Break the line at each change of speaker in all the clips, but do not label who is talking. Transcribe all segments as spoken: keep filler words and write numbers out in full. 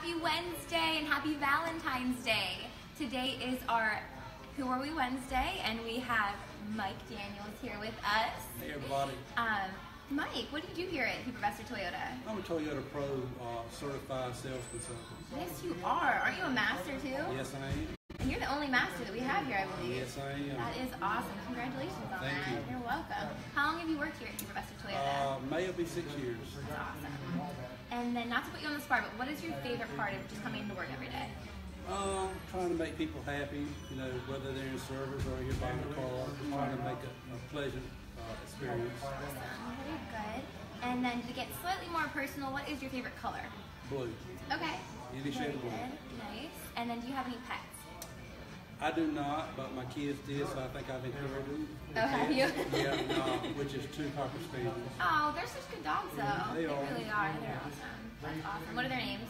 Happy Wednesday and happy Valentine's Day. Today is our Who Are We Wednesday, and we have Mike Daniels here with us.
Hey everybody.
Um, Mike, what do you do here at Cooper Vester Toyota?
I'm a Toyota Pro uh, certified sales consultant.
Yes, you are. Aren't you a master too?
Yes, I am.
And you're the only master that we have here, I believe.
Yes, I am.
That is awesome. Congratulations on
Thank
that.
you.
You're welcome. How long have you worked here at Cooper Vester Toyota?
Uh, May will be six years.
That's awesome. And then, not to put you on the spot, but what is your favorite part of just coming to work every day?
Um, trying to make people happy, you know, whether they're in service or you're buying a car, just trying to make a, a pleasant uh, experience.
Awesome. Very good. And then to get slightly more personal, what is your favorite color?
Blue.
Okay.
Any
Very
shade of blue.
good. Nice. And then do you have any pets?
I do not, but my kids did, so I think I've inherited.
Oh, have you?
Yeah, no, which is two Cocker Spaniels.
Oh, they're such good dogs, though.
They are.
really are. They're awesome. That's awesome. What are their names?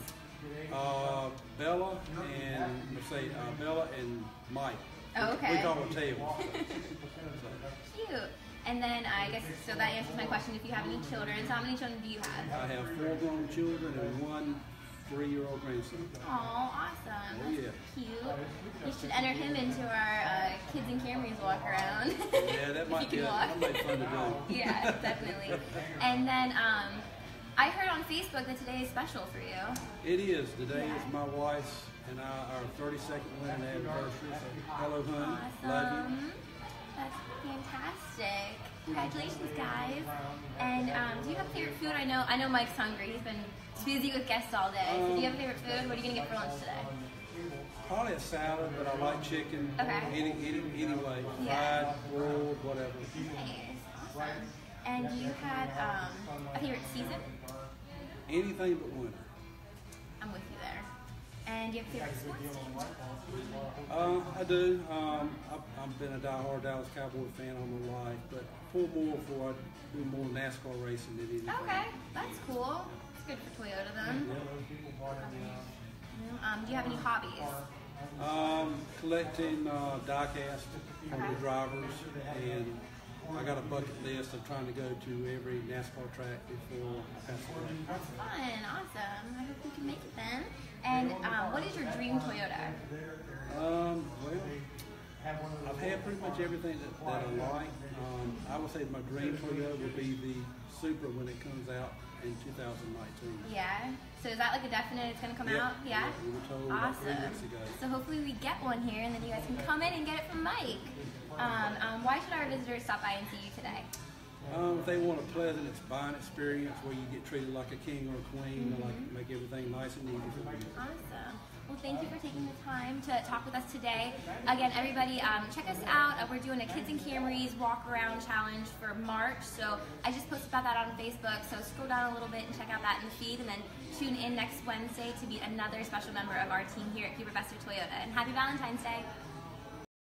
Uh, Bella and Mercedes, uh, Bella and Mike.
Oh, okay.
We call them tails. So,
Cute. And then I guess, so that answers my question, if you have any children. So how many children do you have?
I have four grown children and one three-year-old grandson.
Oh, awesome.
Oh, yeah.
That's cute. You should enter him into our uh, Kids and Camrys walk around.
Yeah, that might
If
be
he
a,
can walk.
that might be fun to do.
Yeah, definitely. And then um, I heard on Facebook that today is special for you.
It is. Today
Yeah.
is my wife's and I, our thirty-second wedding anniversary. So, hello, honey. Love you.
Awesome. That's fantastic. Congratulations, guys. And um, do you have a favorite food? I know I know Mike's hungry. He's been busy with guests all day. So do you have a favorite food? What are you going to get for lunch today?
Probably a salad, but I like chicken.
Okay.
Any, any, anyway.
Yeah.
Fried, rolled, whatever.
Nice. Awesome. And do you have um, a favorite season?
Anything but winter.
I'm with you there. And do you have a favorite sports team?
Uh, I do. Um, I've, I've been a diehard Dallas Cowboy fan all my life, but pull more for I do more NASCAR racing than anything.
Okay, that's cool. It's good for Toyota then. Um, do you have any hobbies?
Um, collecting uh, diecast from
Okay.
the drivers, and I got a bucket list of trying to go to every NASCAR track before I pass away.
That's fun. Awesome. I hope you can make it then. And um, what is your dream Toyota?
Um, well, I've had pretty much everything that, that I like. Um, I would say my dream Toyota would be the Supra when it comes out in two thousand nineteen.
Yeah. So is that like a definite it's going to come
Yep.
out? Yeah?
We were told about three
Awesome.
weeks ago.
So hopefully we get one here and then you guys can come in and get it from Mike. Um, um, why should our visitors stop by and see you today?
Um, if they want a pleasant buying experience where you get treated like a king or a queen, mm-hmm. I like to make everything nice and easy for you.
Awesome. Well, thank you for taking the time to talk with us today. Again, everybody, um, check us out. Uh, we're doing a Kids and Camrys walk around challenge for March. So I just posted about that on Facebook. So scroll down a little bit and check out that in the feed, and then tune in next Wednesday to meet another special member of our team here at Cooper Vester Toyota. And happy Valentine's Day.